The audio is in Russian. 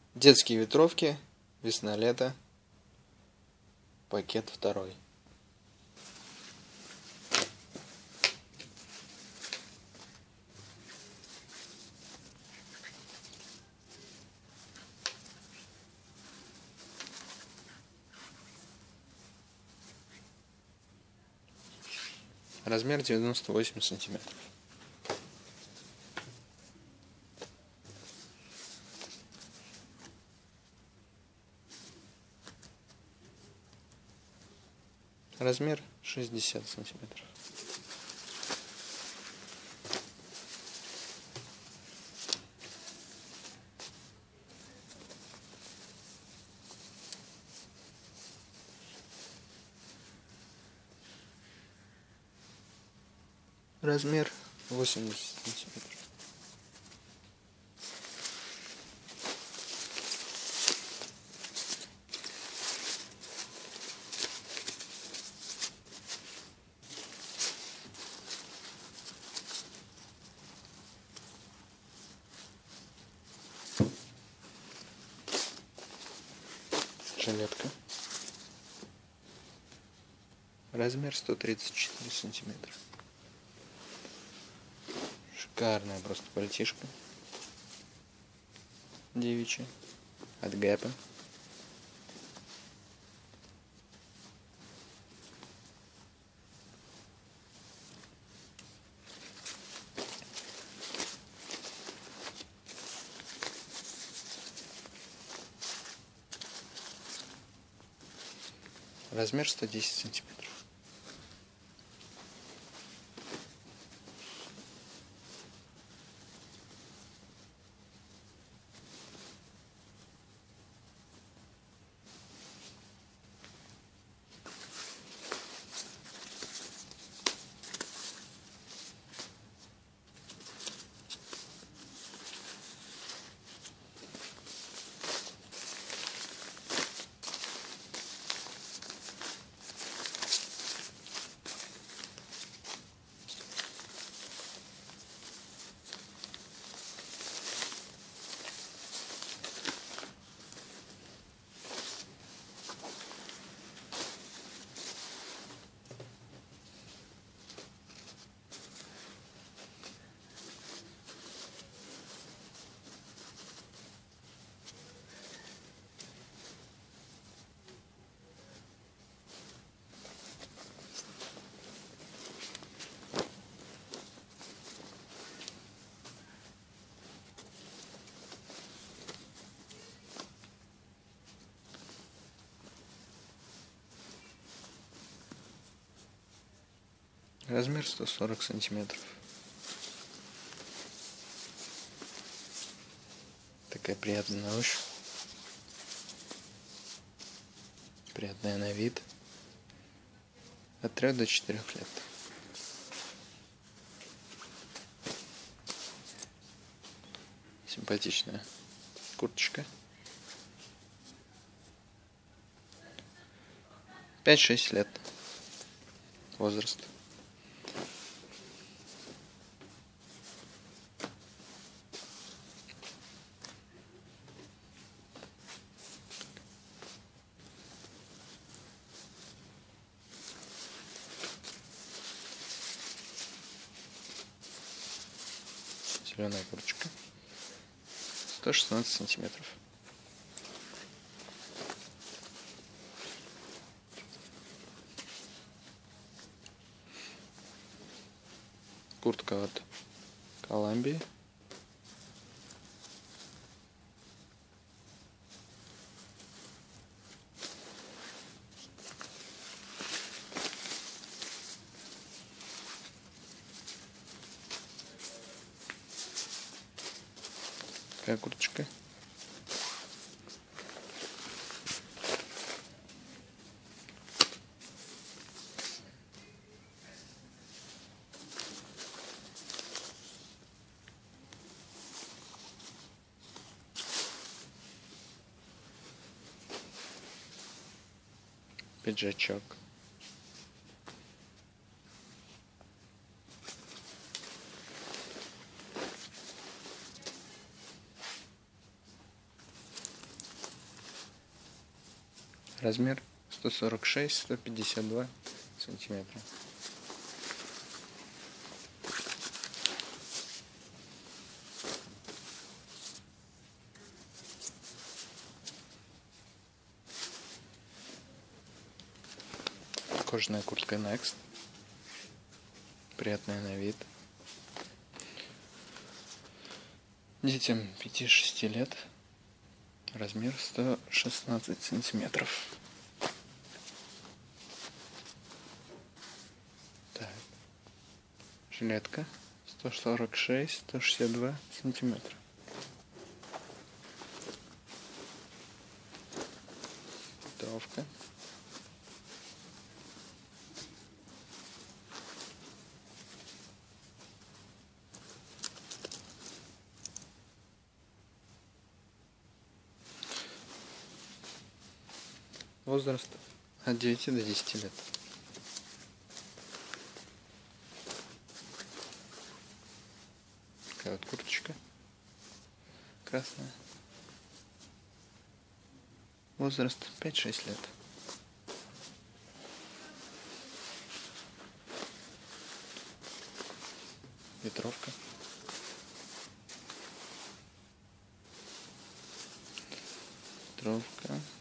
Детские ветровки, весна-лето, пакет 2. Размер 98 сантиметров. Размер 60 сантиметров. Размер 80 сантиметров. Жилетка. Размер 134 сантиметра. Шикарная просто пальтишка. Девичья. От Гэпа. Размер 110 сантиметров. Размер 140 сантиметров. Такая приятная на ощупь. Приятная на вид. От 3 до 4 лет. Симпатичная курточка. 5-6 лет. Возраст. Зеленая курточка. 116 сантиметров. Куртка от Коламбии. Такая курточка. Пиджачок. Размер 146-152 сантиметра. Кожаная куртка Next. Приятная на вид. Детям 5-6 лет. Размер 116 сантиметров. Так. Жилетка 146-162 сантиметра. Ветровка. Возраст от 9 до 10 лет. Такая вот курточка красная. Возраст 5-6 лет. Ветровка. Ветровка.